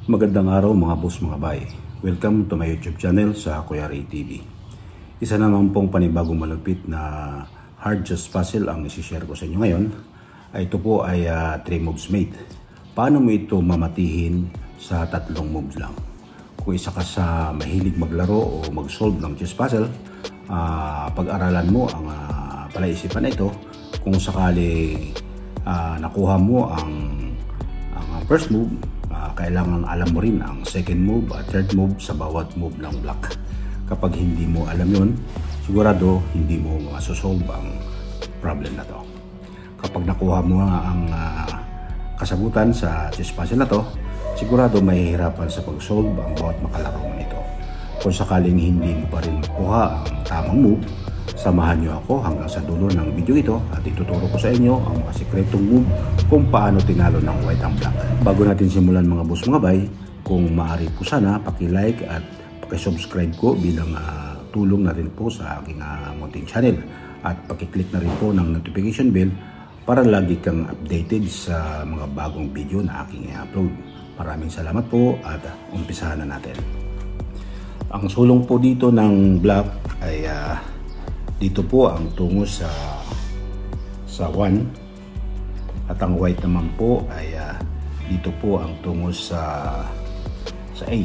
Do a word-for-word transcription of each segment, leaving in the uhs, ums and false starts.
Magandang araw mga boss, mga bay. Welcome to my YouTube channel sa Kuya Ray T V. Isa naman pong panibagong malupit na hard chess puzzle ang isi-share ko sa inyo ngayon. Ito po ay three uh, moves mate. Paano mo ito mamatihin sa tatlong moves lang? Kung isa ka sa mahilig maglaro o mag-solve ng chess puzzle, uh, pag-aralan mo ang uh, palaisipan na ito. Kung sakali uh, nakuha mo ang, ang first move, Uh, kailangan alam mo rin ang second move at third move sa bawat move ng black. Kapag hindi mo alam yun, sigurado hindi mo masosolve ang problem na to. Kapag nakuha mo ang uh, kasagutan sa chess puzzle na to, sigurado mahihirapan sa pag-solve ang bawat makalaro mo nito. Kung sakaling hindi mo pa rin makuha ang tamang move, samahan nyo ako hanggang sa dulo ng video ito at ituturo ko sa inyo ang mga sikretong move kung paano tinalo ng white ang black. Bago natin simulan mga boss, mga bay, kung maaari po sana paki-like at paki-subscribe ko bilang uh, tulong na rin po sa aking uh, munting channel at paki-click na rin po ng notification bell para lagi kang updated sa mga bagong video na aking i-upload. Maraming salamat po at uh, umpisahan na natin. Ang sulong po dito ng black ay uh, dito po ang tungo sa sa one at ang white naman po ay uh, dito po ang tungo sa sa eight.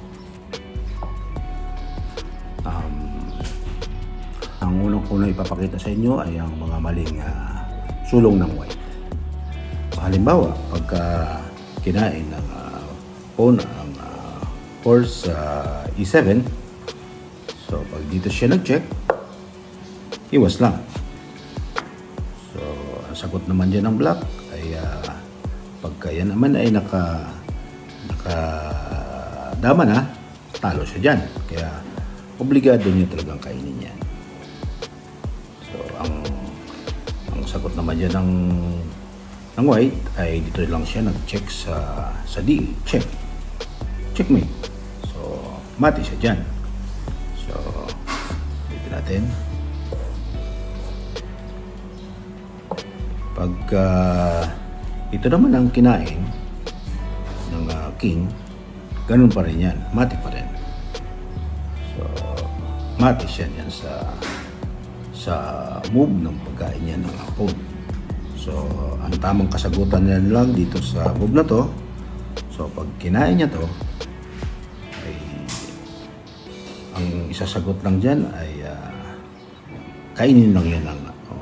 Um, ang unang ko na ipapakita sa inyo ay ang mga maling uh, sulong ng white. Halimbawa, pagka kinain ng uh, pawn ang uh, horse uh, e seven, so pag dito siya nag-check, iwas lang. So, ang sagot naman dyan ng black ay uh, pagka yan naman ay naka naka dama na, talo siya dyan. Kaya, obligado niya talagang kainin yan. So, ang ang sagot naman dyan ng ng white ay dito lang siya nag-check sa sa D. Check. Checkmate. So, mati siya dyan. So, dito natin. Pagka uh, ito naman ang kinain ng uh, king, ganun pa rin yan, mati pa rin. So, mati siya yan sa sa move ng pagkain niya ng pawn. So, ang tamang kasagutan niya lang dito sa move na to, so pag kinain niya to, ay ang isasagot lang dyan ay uh, kainin lang yan ng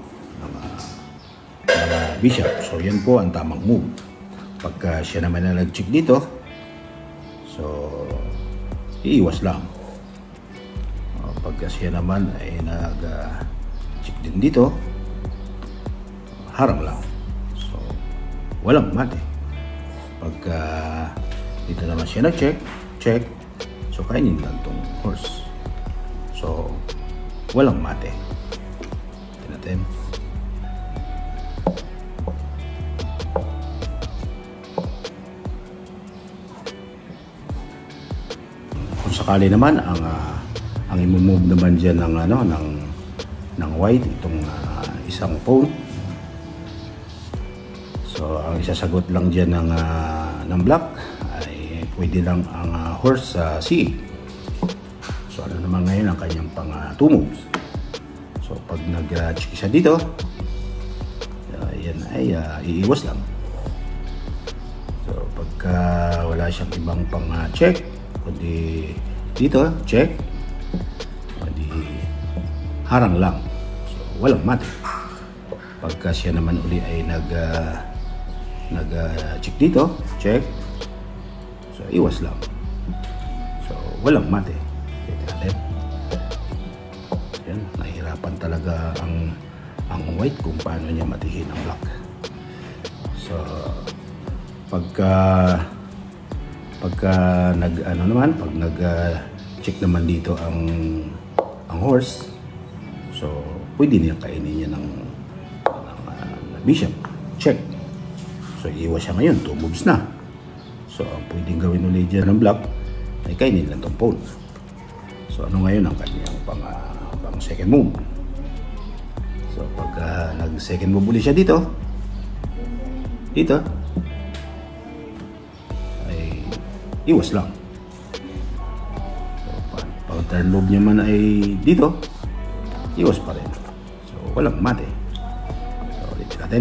bishop. So, yan po ang tamang move. Pagka siya naman na nag-check dito, so, iiwas lang. Pagka siya naman ay nag-check din dito, harang lang. So, walang mate. Pagka dito naman siya nag-check, check, so, kainin lang itong horse. So, walang mate. Ito natin. Sakali naman ang uh, ang i-move naman diyan ng ano ng ng white itong uh, isang pawn. So ang isasagot lang diyan ng uh, ng black ay pwede lang ang uh, horse sa uh, C eight. So ano naman ngayon ang kanyang pang uh, two moves. So pag nag-check uh, siya dito, uh, yan ay uh, iiwas lang. So pagka wala siyang ibang pang uh, check, kundi dito, check, kundi harang lang. So, walang mati. Pagka siya naman uli ay nag uh, nag uh, check dito, check, so iwas lang. So, walang mati. Ito natin. Yan, nahihirapan talaga ang ang white kung paano niya matihin ang black. So, pagka pagka nag ano naman pag nag uh, check naman dito ang ang horse, so pwede niya kainin niya ng, ng uh, bishop, check. So iwas siya ngayon, two moves na. So ang pwedeng gawin ulit dyan ng black ay kainin lang tong pawn. So ano ngayon ang kanyang pang, uh, pang second move? So pag uh, nag second move ulit siya dito dito iwas lang. So, pag, pag turn move niya man ay dito, iwas pa rin. So, walang mate. So, ulitin natin.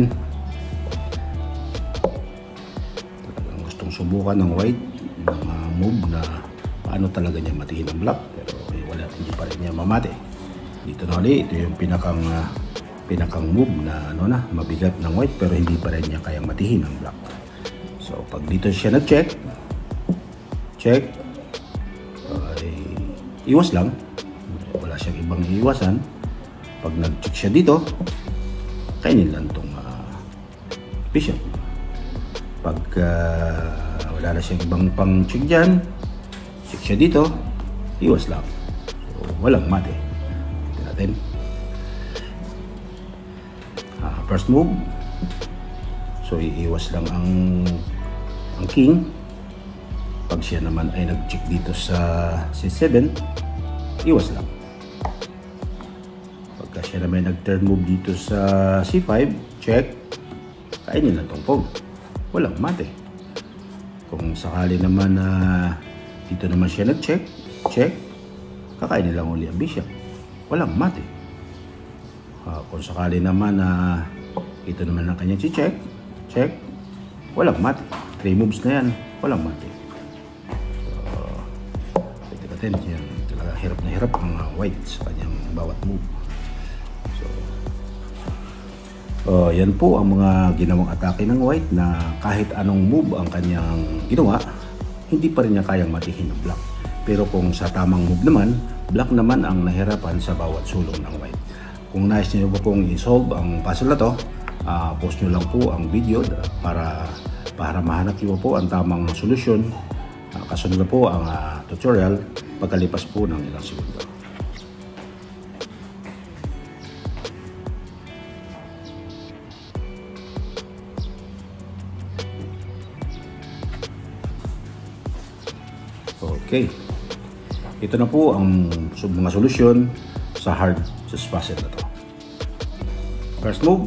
Talagang gustong subukan ng white ng uh, move na paano talaga niya matihin ang black, pero eh, wala, hindi pa rin niya mamate. Dito na ulit, ito yung pinakang uh, pinakang move na ano na, mabigat ng white, pero hindi pa rin niya kayang matihin ang black. So pag dito siya nag-check, check, ay iwas lang, wala siyang ibang iiwasan. Pag nag-check siya dito, kainin lang itong uh, bishop. Pag uh, wala na siyang ibang pang-check dyan, check siya dito, iwas lang. So walang mate. Ito natin. Uh, first move, so iiwas lang ang ang king. Pag siya naman ay nag-check dito sa c seven, iwas lang. Pagka siya naman ay nag-turn move dito sa c five, check, kainin lang tong pawn. Walang mate. Kung sakali naman na uh, dito naman siya nag-check, check, kakainin lang uli ang bishop. Walang mate. Uh, kung sakali naman na uh, ito naman ang kanyang check, check, walang mate. three moves na yan, walang mate. So, ito natin, yan, talaga hirap na hirap ang uh, white sa kanyang bawat move. So, uh, yan po ang mga ginawang atake ng white na kahit anong move ang kanyang ginawa, hindi pa rin niya kayang matihin ng black. Pero kung sa tamang move naman, black naman ang nahirapan sa bawat sulong ng white. Kung nais niyo po kung i-solve ang puzzle na to, uh, post nyo lang po ang video para para mahanap niyo po ang tamang solusyon. Uh, kasunod na po ang uh, tutorial pagkalipas po ng ilang segundo. Okay. Ito na po ang mga solusyon sa hard chess puzzle na to. First move,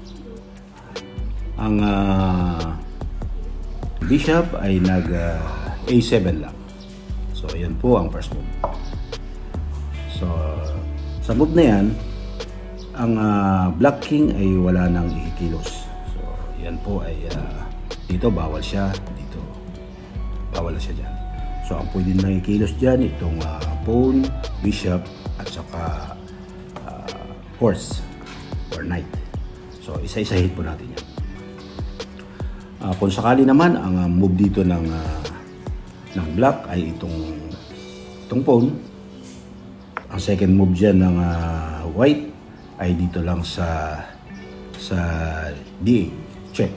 ang uh, bishop ay nag uh, a seven lang. So, yan po ang first move. So, sa move na yan, ang uh, black king ay wala nang ikikilos. So, yan po ay uh, dito bawal siya, dito bawal na siya dyan. So, ang pwede nang ikilos dyan, itong uh, pawn, bishop, at saka uh, horse or knight. So, isa-isahin po natin yan. Uh, kung sakali naman, ang uh, move dito ng, uh, ng black ay itong, itong pawn. Ang second move dyan ng uh, white ay dito lang sa, sa d eight, check.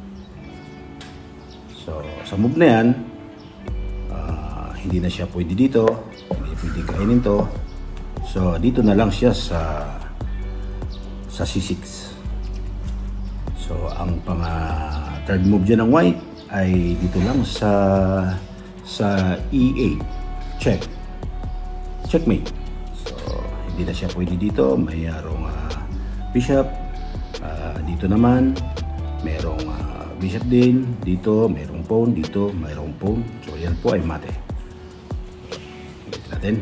So, sa move na yan, hindi na siya pwede dito, hindi pwede kainin to. So dito na lang siya sa sa c six. So ang pang uh, third move dyan ng white ay dito lang sa sa e eight, check, checkmate. So hindi na siya pwede dito, mayroong uh, bishop, uh, dito naman mayroong uh, bishop din, dito mayroong pawn, dito mayroong pawn. So yan po ay mate natin.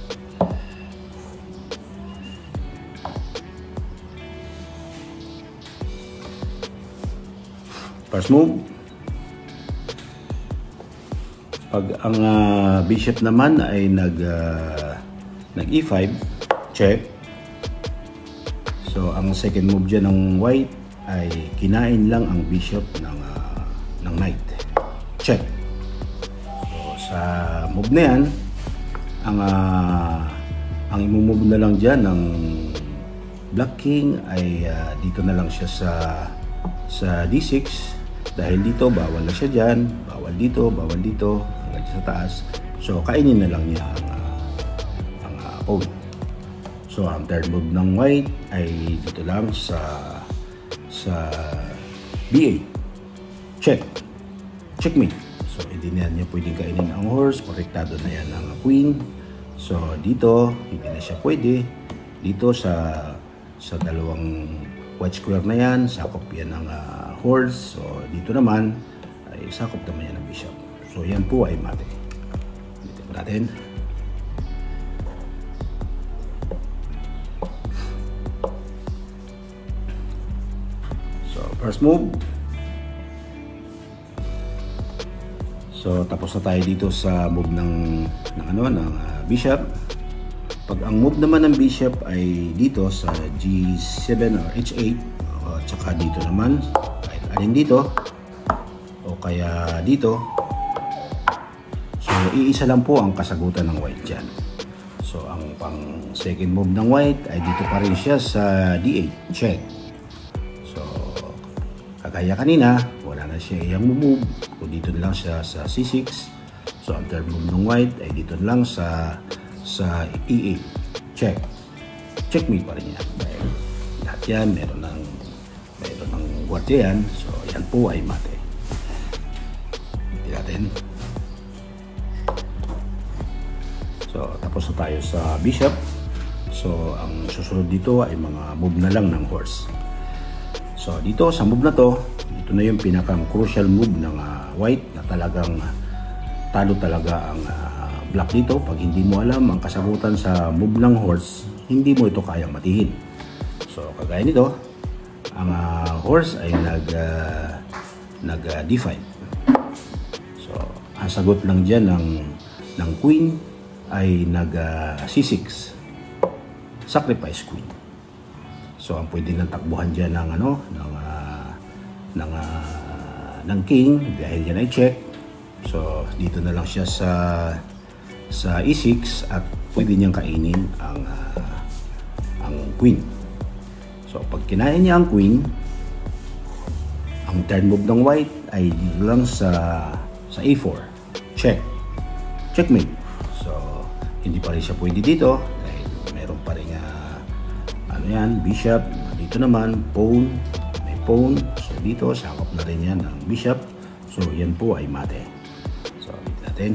First move, pag ang uh, bishop naman ay nag uh, nag e five, check. So ang second move dyan ng white ay kinain lang ang bishop ng uh, ng knight, check. So sa move na yan, ang uh, ang imumove na lang dyan ng black king ay uh, dito na lang siya sa sa d six, dahil dito bawal na siya dyan, bawal dito, bawal dito, hanggang sa taas. So kainin na lang niya ang uh, ang uh, pawn. So ang third move ng white ay dito lang sa sa b eight, check, checkmate. So hindi na niya pwedeng kainin ang horse, protektado na yan ng queen. So dito hindi na siya pwede. Dito sa sa dalawang white square na yan, sakop yan ng uh, horse. So dito naman ay sakop naman yan ng bishop. So yan po ay mate. po natin. So, first move. So, tapos na tayo dito sa move ng, ng ano, ng uh, bishop. Pag ang move naman ng bishop ay dito sa G seven or H eight, o tsaka dito naman, kahit alin dito, o kaya dito. So, iisa lang po ang kasagutan ng white dyan. So, ang pang second move ng white ay dito pa rin siya sa D eight, check. So, kagaya kanina, wala na siya iyang move. So, dito lang siya sa C six. So, ang third move ng white ay dito lang sa sa E eight. Check. Checkmate pa rin yan. Dahil lahat yan, meron ng meron ng gwardiya yan. So, yan po ay mate. Hindi natin. So, tapos na tayo sa bishop. So, ang susunod dito ay mga move na lang ng horse. So, dito sa move na to, ito na yung pinakang crucial move ng uh, white na talagang talo talaga ang uh, black dito. Pag hindi mo alam ang kasagutan sa move ng horse, hindi mo ito kayang matihin. So, kagaya nito, ang uh, horse ay nag uh, nag uh, D five. So, ang sagot lang dyan ng, ng queen ay nag uh, C six. Sacrifice queen. So, ang pwede nang takbuhan dyan ng ano, ng uh, ng uh, ng king dahil yan ay check. So, dito na lang siya sa sa E six at pwede niyang kainin ang uh, ang queen. So, pag kinain niya ang queen, ang turn move ng white ay dito lang sa sa A four. Check. Checkmate. So, hindi pa rin siya pwede dito dahil meron pa rin uh, ano yan, bishop. Dito naman, pawn. May pawn. So, dito, sakop na rin yan ng bishop. So, yan po ay mate. So, dito natin.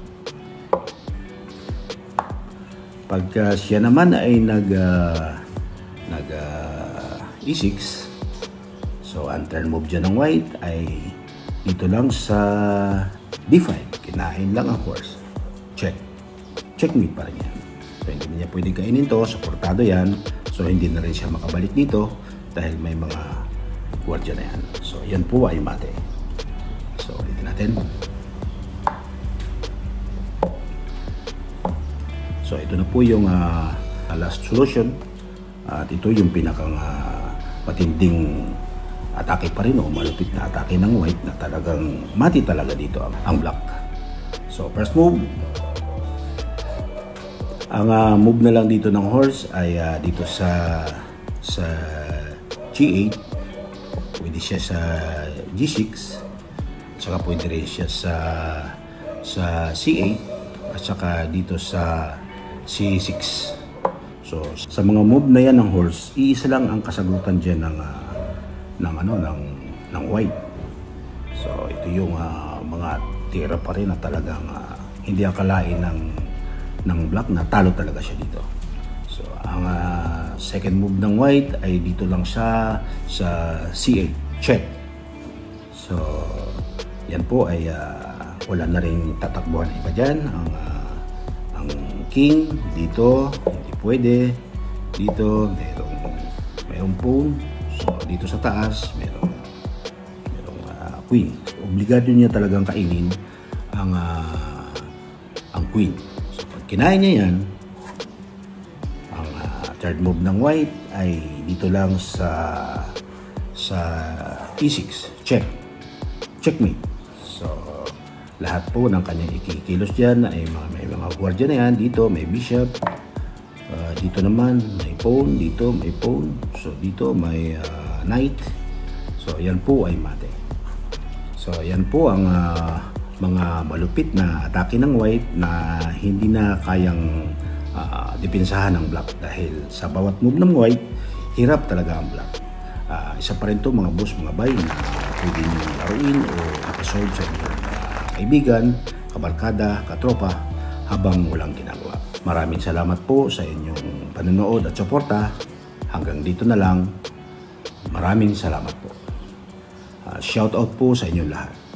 Pagka siya naman ay nag uh, nag uh, E six, so ang turn move dyan ng white ay dito lang sa D five. Kinain lang ang horse. Check. Checkmate pa rin yan. So, hindi niya pwede kainin to. Supportado yan. So, hindi na rin siya makabalik dito dahil may mga gwardiya na yan. So, yan po ay mate. So, ulitin natin. So, ito na po yung uh, last solution. At ito yung pinakang uh, matinding atake pa rin o malupit na atake ng white na talagang mati talaga dito ang, ang black. So, first move. Ang uh, move na lang dito ng horse ay uh, dito sa sa G eight. Pwede siya sa G six. Saka pwede rin siya sa sa C eight. At saka dito sa C six. So, sa mga move na yan ng horse, iisa lang ang kasagutan dyan ng, uh, ng, ano, ng, ng white. So, ito yung uh, mga tira pa rin na talagang uh, hindi akalain ng, ng black na talo talaga siya dito. So, ang uh, second move ng white ay dito lang siya sa C eight. Check. So, yan po ay uh, wala na rin tatakbuhan iba dyan. Ang uh, ang king dito hindi pwede, dito merong merong pawn. So, dito sa taas merong merong uh, queen. So, obligado niya talagang kainin ang uh, ang queen. So, pag kinain niya yan, ang uh, third move ng white ay dito lang sa sa E six. Check. Checkmate. So, lahat po ng kanyang ikikilos dyan ay mga, may mga gwardiya na yan. Dito may bishop. Uh, dito naman may pawn. Dito may pawn. So, dito may uh, knight. So, yan po ay mate. So, yan po ang uh, mga malupit na atake ng white na hindi na kayang uh, depensahan ng black. Dahil sa bawat move ng white, hirap talaga ang black. Uh, isa pa rin to mga boss, mga bay na pwede nyo laruin o ipasolve sa inyong kaibigan, kabarkada, katropa habang walang ginagawa. Maraming salamat po sa inyong panonood at suporta. Hanggang dito na lang. Maraming salamat po. Uh, shout out po sa inyong lahat.